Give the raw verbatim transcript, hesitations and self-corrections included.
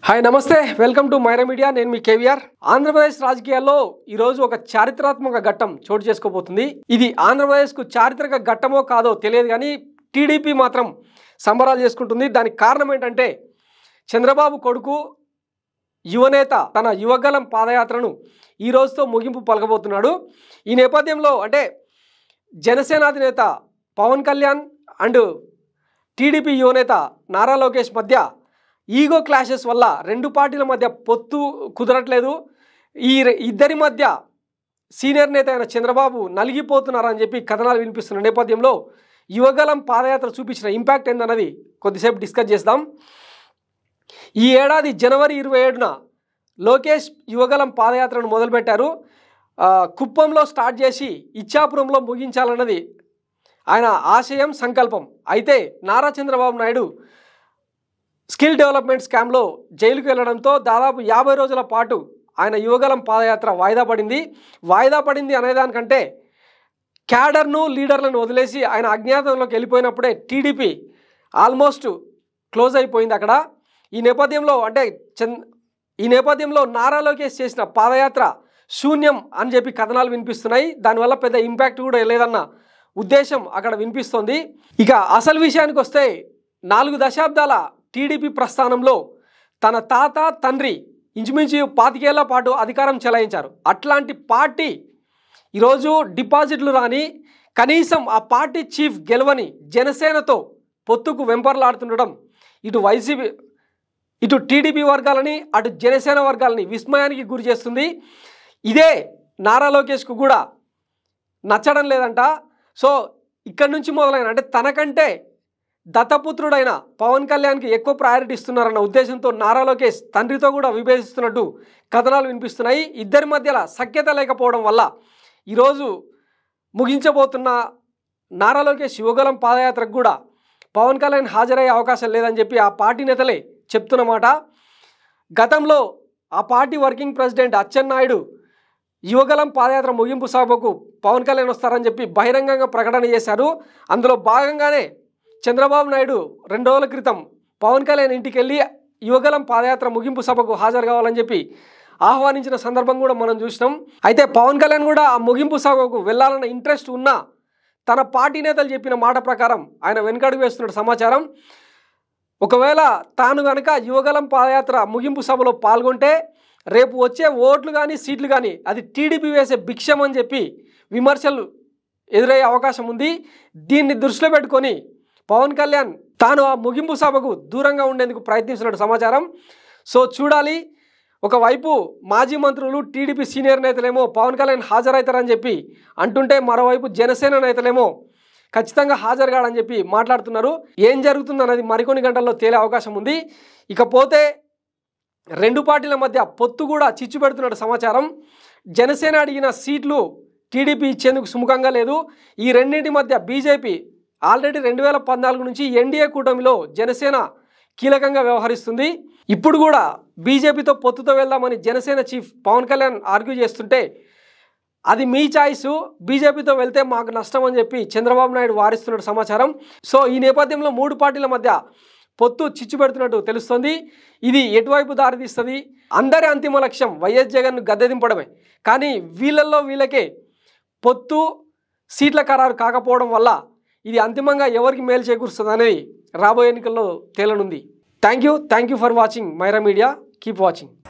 hi నమస్తే welcome to Myra media నేను మీ కేవీఆర్ ఆంధ్రప్రదేశ్ రాజకీయాల్లో ఈ రోజు ఒక చారిత్రాత్మక ఘట్టం చోటు చేసుకోబోతుంది ఇది ఆంధ్రప్రదేశ్ కు చారిత్రక ఘట్టమో కాదో తెలియదు కానీ టీడీపీ మాత్రం సంబరాలు చేసుకుంటుంది దానికి కారణం ఏంటంటే చంద్రబాబు కొడుకు యువనేత తన యువగలం పాదయాత్రను ఈ రోజుతో ముగింపు పలకబోతున్నాడు ఈ నేపథ్యంలో అంటే జనసేన అధినేత పవన్ కళ్యాణ్ అండ్ టీడీపీ యువనేత నారా లోకేష్ మధ్య ఈగో క్లాషెస్ వల్ల రెండు పార్టీల మధ్య పొత్తు కుదరట్లేదు ఈ ఇద్దరి మధ్య సీనియర్ నేత అయిన చంద్రబాబు నలిగిపోతున్నారని చెప్పి కథనాలు వినిపిస్తున్న నేపథ్యంలో యువగలం పాదయాత్ర చూపించిన ఇంపాక్ట్ ఏందన్నది కొద్దిసేపు డిస్కస్ చేద్దాం ఈ ఏడాది జనవరి ఇరవై ఏడున లోకేష్ యువగలం పాదయాత్రను మొదలుపెట్టారు కుప్పంలో స్టార్ట్ చేసి ఇచ్చాపురంలో ముగించాలన్నది ఆయన ఆశయం సంకల్పం అయితే నారా చంద్రబాబు నాయుడు స్కిల్ డెవలప్మెంట్ స్కామ్లో జైలుకు వెళ్ళడంతో దాదాపు యాభై రోజుల పాటు ఆయన యువగలం పాదయాత్ర వాయిదా పడింది వాయిదా పడింది అనేదానికంటే క్యాడర్ను లీడర్లను వదిలేసి ఆయన అజ్ఞాతంలోకి వెళ్ళిపోయినప్పుడే టీడీపీ ఆల్మోస్ట్ క్లోజ్ అయిపోయింది అక్కడ ఈ నేపథ్యంలో అంటే చంద్ ఈ నేపథ్యంలో నారా లోకేష్ చేసిన పాదయాత్ర శూన్యం అని చెప్పి కథనాలు వినిపిస్తున్నాయి దానివల్ల పెద్ద ఇంపాక్ట్ కూడా లేదన్న ఉద్దేశం అక్కడ వినిపిస్తోంది ఇక అసలు విషయానికి వస్తే నాలుగు దశాబ్దాల టీడీపీ ప్రస్థానంలో తన తాత తండ్రి ఇంచుమించు పాతికేళ్ల పాటు అధికారం చెలాయించారు అట్లాంటి పార్టీ ఈరోజు డిపాజిట్లు రాని కనీసం ఆ పార్టీ చీఫ్ గెలవని జనసేనతో పొత్తుకు వెంపర్లాడుతుండడం ఇటు వైసీపీ ఇటు టీడీపీ వర్గాలని అటు జనసేన వర్గాలని విస్మయానికి గురి చేస్తుంది ఇదే నారా లోకేష్కు కూడా నచ్చడం లేదంట సో ఇక్కడి నుంచి మొదలైన అంటే తనకంటే దత్తపుత్రుడైన పవన్ కళ్యాణ్కి ఎక్కువ ప్రయారిటీ ఇస్తున్నారన్న ఉద్దేశంతో నారా లోకేష్ తండ్రితో కూడా విభేదిస్తున్నట్టు కథనాలు వినిపిస్తున్నాయి ఇద్దరి మధ్యలో సఖ్యత లేకపోవడం వల్ల ఈరోజు ముగించబోతున్న నారా లోకేష్ యువగలం పాదయాత్రకు కూడా పవన్ కళ్యాణ్ హాజరయ్యే అవకాశం లేదని చెప్పి ఆ పార్టీ నేతలే చెప్తున్నమాట గతంలో ఆ party working president Atchannaidu Yuvagalam padayatra ముగింపు సభకు పవన్ కళ్యాణ్ వస్తారని చెప్పి బహిరంగంగా ప్రకటన చేశారు అందులో భాగంగానే చంద్రబాబు నాయుడు రెండు రోజుల క్రితం పవన్ కళ్యాణ్ ఇంటికి వెళ్ళి యువగలం పాదయాత్ర ముగింపు సభకు హాజరు కావాలని చెప్పి ఆహ్వానించిన సందర్భం కూడా మనం చూసినాం అయితే పవన్ కళ్యాణ్ కూడా ఆ ముగింపు సభకు వెళ్ళాలన్న ఇంట్రెస్ట్ ఉన్నా తన పార్టీ నేతలు చెప్పిన మాట ప్రకారం ఆయన వెనుకడుగు వేస్తున్న సమాచారం ఒకవేళ తాను కనుక యువగలం పాదయాత్ర ముగింపు సభలో పాల్గొంటే రేపు వచ్చే ఓట్లు కానీ సీట్లు కానీ అది టీడీపీ వేసే భిక్షం అని చెప్పి విమర్శలు ఎదురయ్యే అవకాశం ఉంది దీన్ని దృష్టిలో పెట్టుకొని పవన్ కళ్యాణ్ తాను ఆ ముగింపు సభకు దూరంగా ఉండేందుకు ప్రయత్నిస్తున్నట్టు సమాచారం సో చూడాలి ఒకవైపు మాజీ మంత్రులు టీడీపీ సీనియర్ నేతలేమో పవన్ కళ్యాణ్ హాజరవుతారని చెప్పి అంటుంటే మరోవైపు జనసేన నేతలేమో ఖచ్చితంగా హాజరు కాడని చెప్పి మాట్లాడుతున్నారు ఏం జరుగుతుందన్నది మరికొన్ని గంటల్లో తేలే అవకాశం ఉంది ఇకపోతే రెండు పార్టీల మధ్య పొత్తు కూడా చిచ్చు పెడుతున్నట్టు సమాచారం జనసేన అడిగిన సీట్లు టీడీపీ ఇచ్చేందుకు సుముఖంగా లేదు ఈ రెండింటి మధ్య బీజేపీ ఆల్రెడీ రెండు వేల పద్నాలుగు నుంచి ఎన్డీఏ కూటమిలో జనసేన కీలకంగా వ్యవహరిస్తుంది ఇప్పుడు కూడా బీజేపీతో పొత్తుతో వెళ్దామని జనసేన చీఫ్ పవన్ కళ్యాణ్ ఆర్గ్యూ చేస్తుంటే అది మీ చాయిస్ బీజేపీతో వెళ్తే మాకు నష్టం అని చెప్పి చంద్రబాబు నాయుడు వారిస్తున్నట్టు సమాచారం సో ఈ నేపథ్యంలో మూడు పార్టీల మధ్య పొత్తు చిచ్చు పెడుతున్నట్టు తెలుస్తుంది ఇది ఎటువైపు దారితీస్తుంది అందరి అంతిమ లక్ష్యం వైఎస్ జగన్ను గద్దెదింపడమే కానీ వీళ్ళల్లో వీళ్ళకే పొత్తు సీట్ల ఖరారు కాకపోవడం వల్ల ఇది అంతిమంగా ఎవరికి మేలు చేకూరుస్తుంది అనేది రాబోయే ఎన్నికల్లో తేలనుంది thank you thank you for watching Myra Media keep watching